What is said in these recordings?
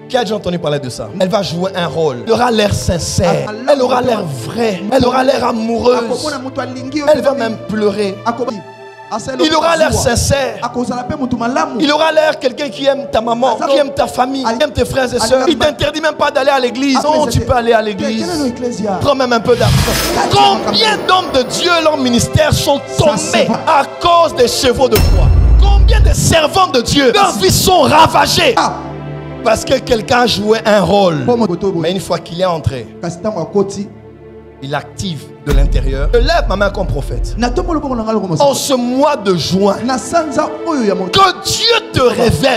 Qui a déjà entendu parler de ça? Elle va jouer un rôle. Elle aura l'air sincère. Elle aura l'air vraie. Elle aura l'air amoureuse. Elle va même pleurer. Il aura l'air sincère. Il aura l'air quelqu'un qui aime ta maman, qui aime ta famille, qui aime tes frères et sœurs. Il ne t'interdit même pas d'aller à l'église. Non, tu peux aller à l'église. Prends même un peu d'argent. Combien d'hommes de Dieu et leur ministère sont tombés à cause des chevaux de Troie? Combien de servants de Dieu, leurs vies sont ravagées parce que quelqu'un jouait un rôle. Mais une fois qu'il est entré, il active de l'intérieur. Je lève ma main comme prophète. En ce mois de juin, que Dieu te révèle.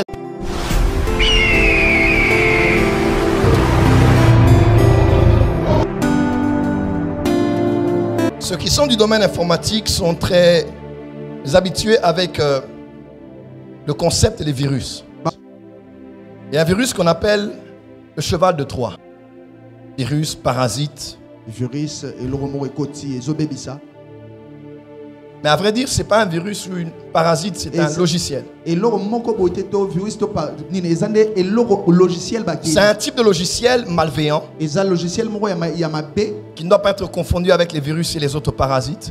Ceux qui sont du domaine informatique sont très habitués avec le concept des virus. Il y a un virus qu'on appelle le cheval de Troie. Virus, parasite. Virus et le mais à vrai dire, ce n'est pas un virus ou une parasite, c'est un logiciel. C'est un type de logiciel malveillant qui ne doit pas être confondu avec les virus et les autres parasites.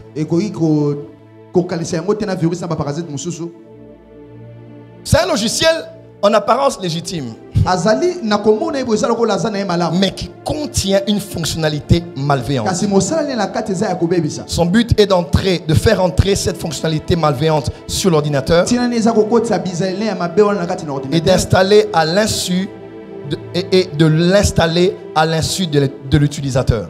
C'est un logiciel en apparence légitime, mais qui contient une fonctionnalité malveillante. Son but est de faire entrer cette fonctionnalité malveillante sur l'ordinateur et d'installer à l'insu et de l'installer à l'insu de l'utilisateur.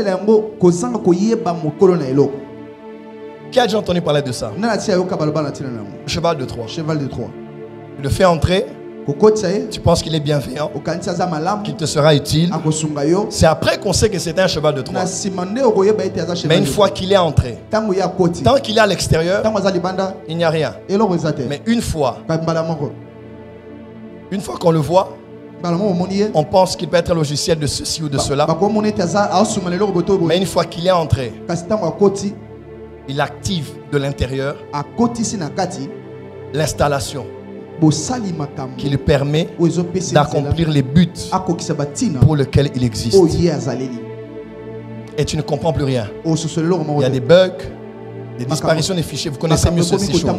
Qui a déjà entendu parler de ça? Cheval de Troie. Tu le fais entrer. Tu penses qu'il est bienveillant, qu'il te sera utile. C'est après qu'on sait que c'est un cheval de Troie. Mais une fois qu'il est entré, tant qu'il est à l'extérieur, il n'y a rien. Mais une fois qu'on le voit, on pense qu'il peut être un logiciel de ceci ou de cela. Mais une fois qu'il est entré, il active de l'intérieur l'installation qui lui permet d'accomplir les buts pour lesquels il existe. Et tu ne comprends plus rien. Il y a des bugs, des disparitions des fichiers. Vous connaissez mieux ces choses.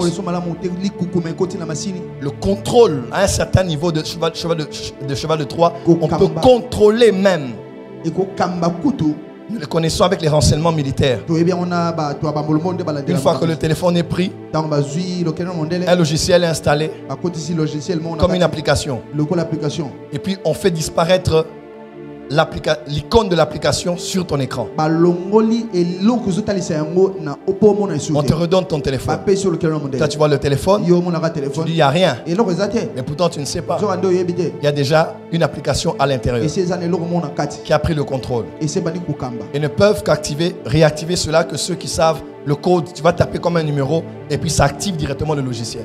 Le contrôle à un certain niveau de cheval de Troie, on peut contrôler même. Nous le connaissons avec les renseignements militaires. Une fois que le téléphone est pris, un logiciel est installé comme une application. Et puis on fait disparaître l'icône de l'application sur ton écran. On te redonne ton téléphone. Toi tu vois le téléphone, tu dis il n'y a rien. Mais pourtant tu ne sais pas. Il y a déjà une application à l'intérieur qui a pris le contrôle. Et ne peuvent réactiver cela que ceux qui savent le code. Tu vas taper comme un numéro et puis ça active directement le logiciel.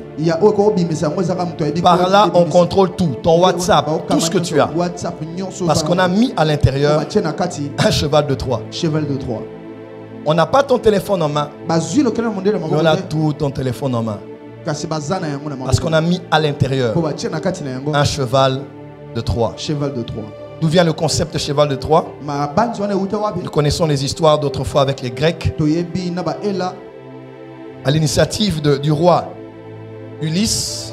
Par là on contrôle tout, ton WhatsApp, tout ce que tu as. Parce qu'on a mis à l'intérieur un cheval de Troie. On n'a pas ton téléphone en main, mais on a tout ton téléphone en main. Parce qu'on a mis à l'intérieur un cheval de Troie. D'où vient le concept cheval de Troie? Nous connaissons les histoires d'autrefois avec les Grecs. À l'initiative du roi Ulysse,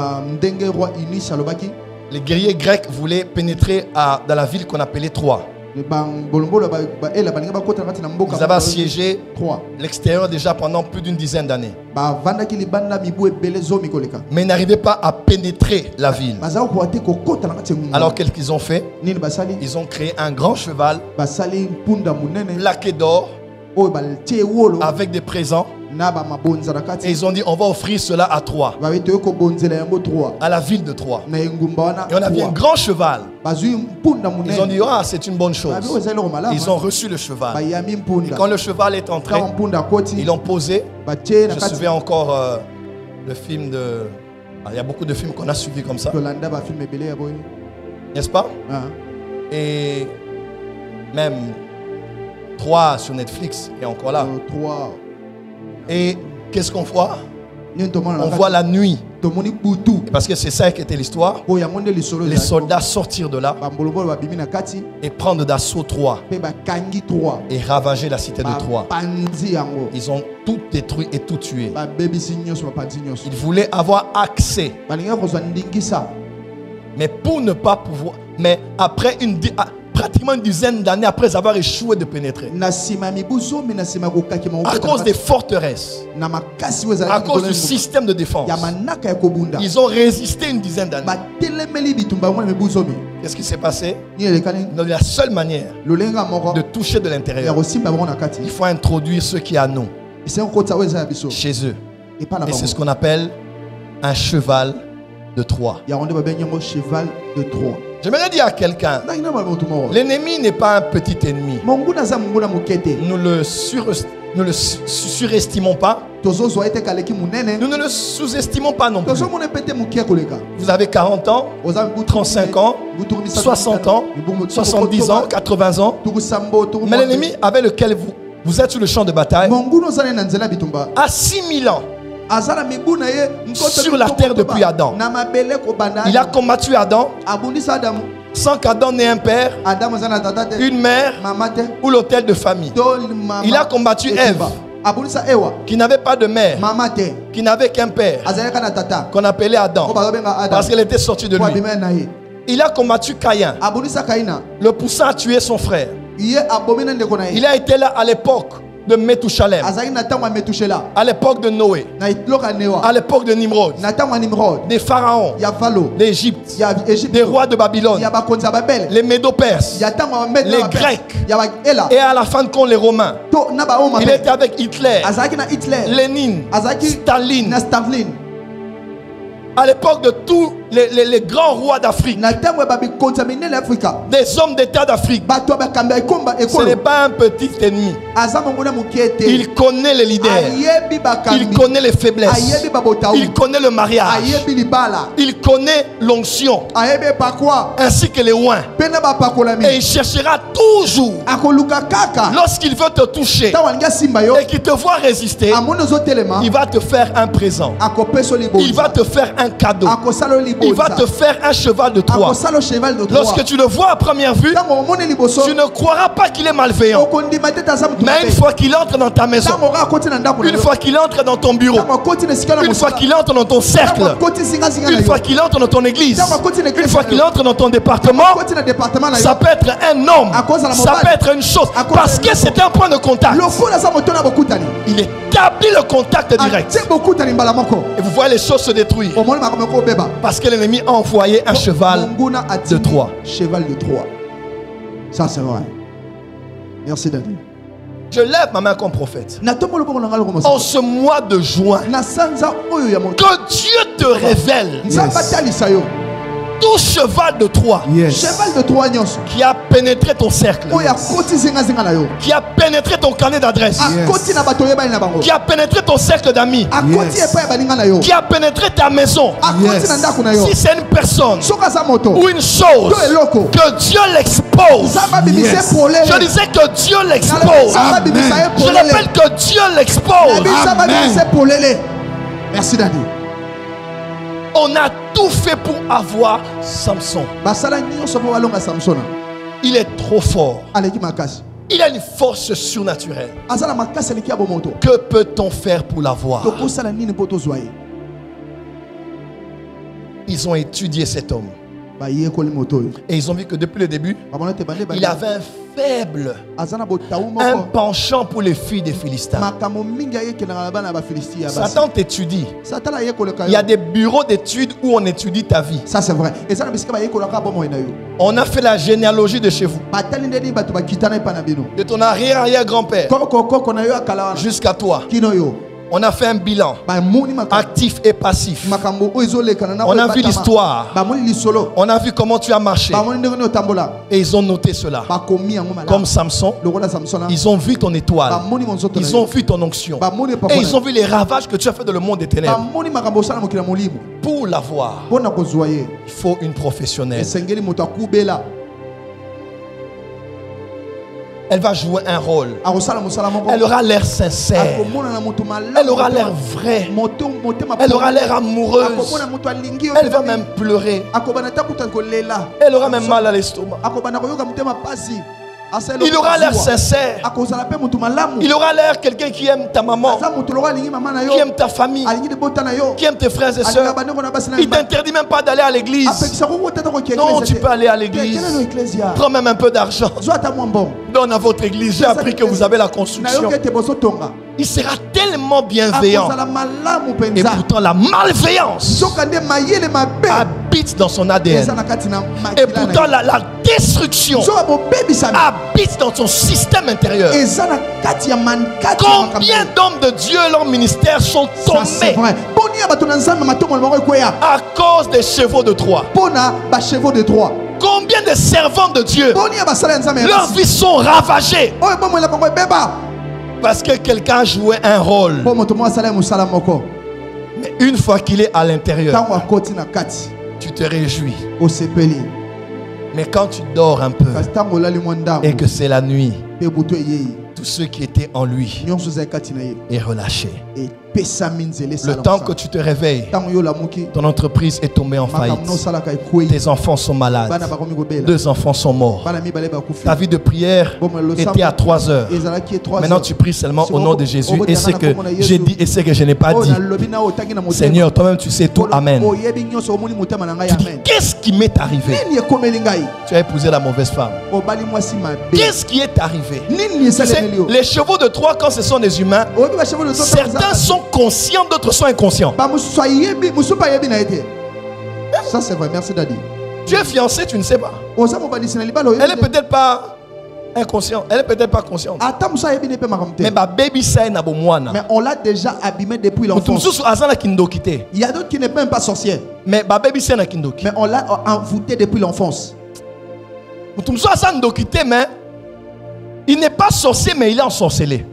les guerriers grecs voulaient pénétrer dans la ville qu'on appelait Troie. Ils avaient assiégé l'extérieur déjà pendant plus d'une dizaine d'années. Mais ils n'arrivaient pas à pénétrer la ville. Alors qu'est-ce qu'ils ont fait? Ils ont créé un grand cheval plaqué d'or avec des présents. Et ils ont dit on va offrir cela à Troie, à la ville de Troie. Et on a vu un grand cheval. Ils ont dit ah, c'est une bonne chose. Ils ont reçu le cheval. Et quand le cheval est entré, ils l'ont posé. Je me souviens encore le film de... Il y a beaucoup de films qu'on a suivis comme ça, n'est-ce pas? Et même 3 sur Netflix et encore là. Et qu'est-ce qu'on voit? On voit la nuit. Parce que c'est ça qui était l'histoire. Les soldats sortirent de là et prendre d'assaut Troie et ravager la cité de Troie. Ils ont tout détruit et tout tué. Ils voulaient avoir accès. Mais pour ne pas pouvoir, mais après pratiquement une dizaine d'années après avoir échoué de pénétrer, à cause des forteresses, à cause du système de défense, ils ont résisté une dizaine d'années. Qu'est-ce qui s'est passé? La seule manière de toucher de l'intérieur, il faut introduire ce qui est à nous chez eux. Et c'est ce qu'on appelle un cheval de Troie. J'aimerais dire à quelqu'un, l'ennemi n'est pas un petit ennemi. Nous le surestimons pas. Nous ne le sous-estimons pas non plus. Vous avez 40 ans, 35 ans, 60 ans, 70 ans, 80 ans. Mais l'ennemi avec lequel vous êtes sur le champ de bataille a 6000 ans sur la terre depuis Adam. Il a combattu Adam sans qu'Adam n'ait un père, une mère ou l'autel de famille. Il a combattu Ève qui n'avait pas de mère, qui n'avait qu'un père qu'on appelait Adam parce qu'elle était sortie de lui. Il a combattu Caïn, le poussant à tuer son frère. Il a été là à l'époque de Methushalem, à l'époque de Noé, à l'époque de Nimrod, des pharaons d'Égypte, des rois de Babylone, les Médo-Perses, les Grecs, et à la fin de compte les Romains. Il était avec Hitler, Lénine, Staline. À l'époque de tous les grands rois d'Afrique, des hommes d'État d'Afrique, ce n'est pas un petit ennemi. Il connaît les leaders, il connaît les faiblesses, il connaît le mariage, il connaît l'onction ainsi que les oins. Et il cherchera toujours, lorsqu'il veut te toucher et qu'il te voit résister, il va te faire un présent, il va te faire un cadeau, il va te faire un cheval de Troie. Lorsque tu le vois à première vue, tu ne croiras pas qu'il est malveillant. Mais une fois qu'il entre dans ta maison, une fois qu'il entre dans ton bureau, une fois qu'il entre dans ton cercle, une fois qu'il entre dans ton église, une fois qu'il entre dans ton département, ça peut être un homme, ça peut être une chose, parce que c'est un point de contact. Il établit le contact direct. Et vous voyez les choses se détruire parce que l'ennemi a envoyé un cheval de Troie. Ça c'est vrai. Merci David. Je lève ma main comme prophète. En ce mois de juin, que Dieu te révèle tout cheval de Troie qui a pénétré ton cercle, qui a pénétré ton carnet d'adresse, qui a pénétré ton cercle d'amis, qui a pénétré ta maison. Si c'est une personne ou une chose, que Dieu l'expose. Je disais que Dieu l'expose. Je rappelle que Dieu l'expose. Merci Dadi. On a tout fait pour avoir Samson. Il est trop fort. Il a une force surnaturelle. Que peut-on faire pour l'avoir? Ils ont étudié cet homme. Et ils ont vu que depuis le début, il avait un faible, un penchant pour les filles des Philistins. Satan t'étudie. Il y a des bureaux d'études où on étudie ta vie. Ça c'est vrai. On a fait la généalogie de chez vous, de ton arrière-arrière-grand-père jusqu'à toi. On a fait un bilan actif et passif. On a vu l'histoire. On a vu comment tu as marché. Et ils ont noté cela. Comme Samson, ils ont vu ton étoile. Ils ont vu ton onction. Et ils ont vu les ravages que tu as fait dans le monde des ténèbres. Pour l'avoir, il faut une professionnelle. Elle va jouer un rôle. Elle aura l'air sincère. Elle aura l'air vraie. Elle aura l'air amoureuse. Elle va même pleurer. Elle aura même mal à l'estomac. Il aura l'air sincère. Il aura l'air quelqu'un qui aime ta maman, qui aime ta famille, qui aime tes frères et sœurs. Il ne t'interdit même pas d'aller à l'église. Non, tu peux aller à l'église. Prends même un peu d'argent. Donne à votre église. J'ai appris que vous avez la construction. Il sera tellement bienveillant. Et pourtant la malveillance habite dans son ADN. Et pourtant la destruction habite dans son système intérieur. Combien d'hommes de Dieu et leur ministère sont tombés à cause des chevaux de Troie? Combien de servants de Dieu, leurs vies sont ravagées parce que quelqu'un jouait un rôle. Mais une fois qu'il est à l'intérieur, tu te réjouis. Mais quand tu dors un peu et que c'est la nuit, tous ceux qui étaient en lui est relâché. Le temps que tu te réveilles, ton entreprise est tombée en faillite. Tes enfants sont malades. 2 enfants sont morts. Ta vie de prière était à 3 heures. Maintenant tu pries seulement au nom de Jésus. Et ce que j'ai dit et ce que je n'ai pas dit. Seigneur, toi-même tu sais tout. Amen. Tu dis, qu'est-ce qui m'est arrivé? Tu as épousé la mauvaise femme. Qu'est-ce qui est arrivé? Les chevaux de Troie, quand ce sont des humains, certains sont conscients, d'autres sont inconscients. Ça c'est vrai, merci Daddy. Tu es fiancé, tu ne sais pas. Elle est peut-être pas inconsciente, elle est peut-être pas consciente. Mais on l'a déjà abîmé depuis l'enfance. Il y a d'autres qui ne sont même pas sorcières. Mais on l'a envoûté depuis l'enfance. Mais il n'est pas sorcier, mais il est ensorcelé.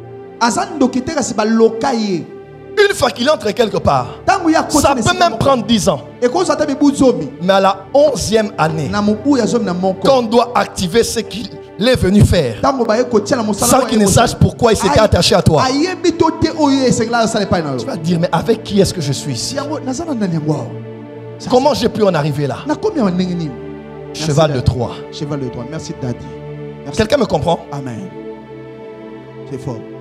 Une fois qu'il entre quelque part, ça peut même prendre 10 ans. Mais à la 11e année, quand on doit activer ce qu'il est venu faire, sans qu'il ne sache pourquoi il s'était attaché à toi, tu vas dire, mais avec qui est-ce que je suis ici? Comment j'ai pu en arriver là? Cheval de Troie. Cheval de Troie. Merci Daddy. Quelqu'un me comprend? Amen. C'est fort.